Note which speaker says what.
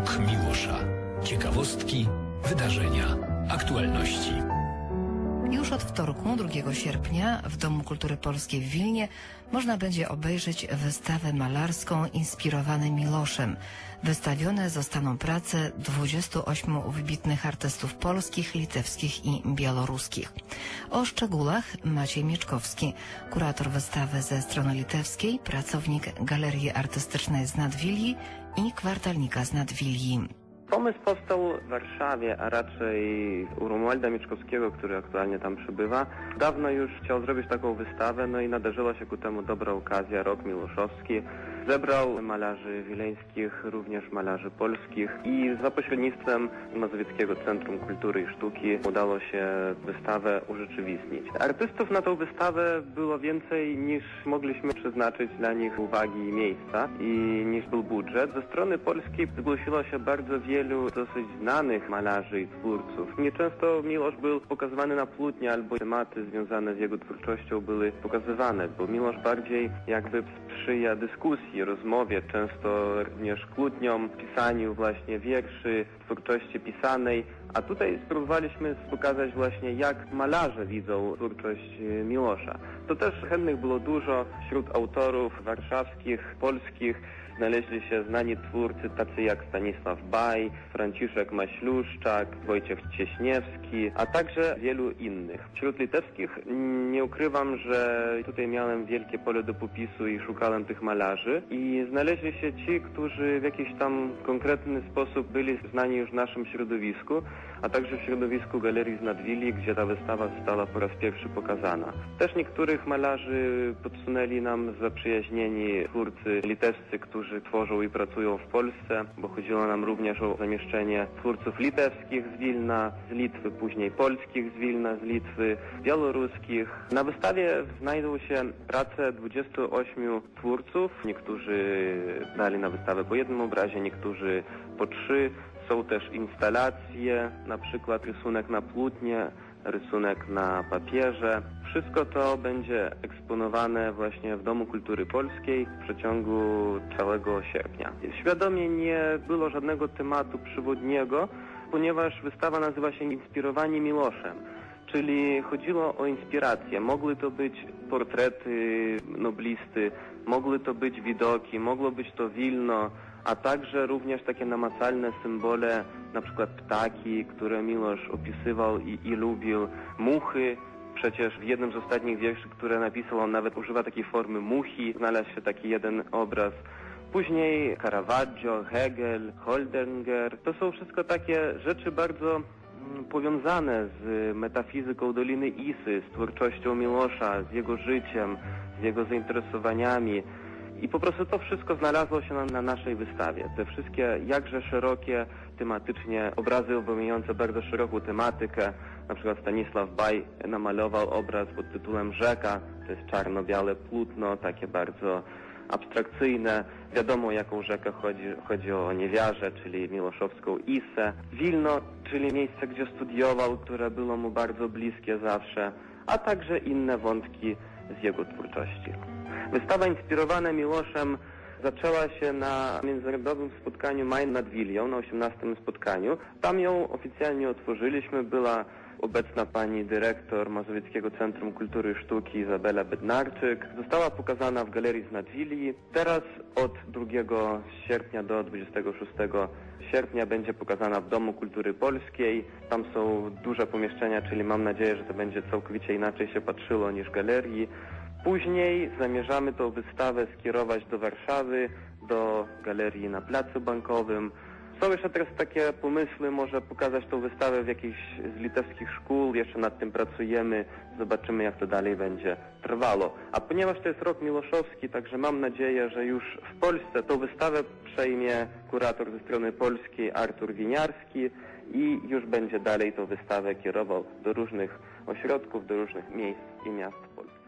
Speaker 1: Rok Miłosza. Ciekawostki, wydarzenia, aktualności.
Speaker 2: Już od wtorku, 2 sierpnia, w Domu Kultury Polskiej w Wilnie można będzie obejrzeć wystawę malarską inspirowaną Miłoszem. Wystawione zostaną prace 28 wybitnych artystów polskich, litewskich i białoruskich. O szczegółach Maciej Mieczkowski, kurator wystawy ze strony litewskiej, pracownik Galerii Artystycznej z Nadwilji i kwartalnika z Nadwilji.
Speaker 3: Pomysł powstał w Warszawie, a raczej u Romualda Mieczkowskiego, który aktualnie tam przybywa. Dawno już chciał zrobić taką wystawę, no i nadarzyła się ku temu dobra okazja, rok miłoszowski. Zebrał malarzy wileńskich, również malarzy polskich i za pośrednictwem Mazowieckiego Centrum Kultury i Sztuki udało się wystawę urzeczywistnić. Artystów na tą wystawę było więcej niż mogliśmy przeznaczyć dla nich uwagi i miejsca i niż był budżet. Ze strony polskiej zgłosiło się bardzo wielu dosyć znanych malarzy i twórców. Nieczęsto Miłosz był pokazywany na płótnie albo tematy związane z jego twórczością były pokazywane, bo Miłosz bardziej jakby sprzyja dyskusji, rozmowie, często również kłótniom, pisaniu właśnie wierszy, twórczości pisanej, a tutaj spróbowaliśmy pokazać właśnie, jak malarze widzą twórczość Miłosza. To też chętnych było dużo wśród autorów warszawskich, polskich. Znaleźli się znani twórcy tacy jak Stanisław Baj, Franciszek Maśluszczak, Wojciech Cieśniewski, a także wielu innych. Wśród litewskich nie ukrywam, że tutaj miałem wielkie pole do popisu i szukałem tych malarzy i znaleźli się ci, którzy w jakiś tam konkretny sposób byli znani już w naszym środowisku, a także w środowisku Galerii z Nadwilli, gdzie ta wystawa została po raz pierwszy pokazana. Też niektórych malarzy podsunęli nam zaprzyjaźnieni twórcy litewscy, którzy tworzą i pracują w Polsce, bo chodziło nam również o zamieszczenie twórców litewskich z Wilna, z Litwy, później polskich z Wilna, z Litwy, białoruskich. Na wystawie znajdą się prace 28 twórców. Niektórzy dali na wystawę po jednym obrazie, niektórzy po 3. Są też instalacje, na przykład rysunek na płótnie, rysunek na papierze. Wszystko to będzie eksponowane właśnie w Domu Kultury Polskiej w przeciągu całego sierpnia. Świadomie nie było żadnego tematu przewodniego, ponieważ wystawa nazywa się Inspirowanie Miłoszem, czyli chodziło o inspirację. Mogły to być portrety noblisty, mogły to być widoki, mogło być to Wilno, a także również takie namacalne symbole, na przykład ptaki, które Miłosz opisywał i lubił, muchy. Przecież w jednym z ostatnich wierszy, które napisał, on nawet używa takiej formy muchi. Znalazł się taki jeden obraz. Później Caravaggio, Hegel, Holdenger. To są wszystko takie rzeczy bardzo powiązane z metafizyką Doliny Isy, z twórczością Miłosza, z jego życiem, z jego zainteresowaniami. I po prostu to wszystko znalazło się na naszej wystawie. Te wszystkie jakże szerokie tematycznie obrazy obejmujące bardzo szeroką tematykę. Na przykład Stanisław Baj namalował obraz pod tytułem Rzeka. To jest czarno-białe płótno, takie bardzo abstrakcyjne. Wiadomo, o jaką rzekę chodzi. Chodzi o Niewiarze, czyli miłoszowską Isę. Wilno, czyli miejsce, gdzie studiował, które było mu bardzo bliskie zawsze, a także inne wątki z jego twórczości. Wystawa inspirowana Miłoszem zaczęła się na międzynarodowym spotkaniu Main nad Wilią, na 18. spotkaniu. Tam ją oficjalnie otworzyliśmy. Była obecna pani dyrektor Mazowieckiego Centrum Kultury i Sztuki Izabela Bednarczyk. Została pokazana w Galerii z Nadwilli. Teraz od 2 sierpnia do 26 sierpnia będzie pokazana w Domu Kultury Polskiej. Tam są duże pomieszczenia, czyli mam nadzieję, że to będzie całkowicie inaczej się patrzyło niż galerii. Później zamierzamy tą wystawę skierować do Warszawy, do galerii na Placu Bankowym. Są jeszcze teraz takie pomysły, może pokazać tą wystawę w jakiejś z litewskich szkół, jeszcze nad tym pracujemy, zobaczymy jak to dalej będzie trwało. A ponieważ to jest rok miłoszowski, także mam nadzieję, że już w Polsce tą wystawę przejmie kurator ze strony polskiej Artur Winiarski i już będzie dalej tą wystawę kierował do różnych ośrodków, do różnych miejsc i miast w Polsce.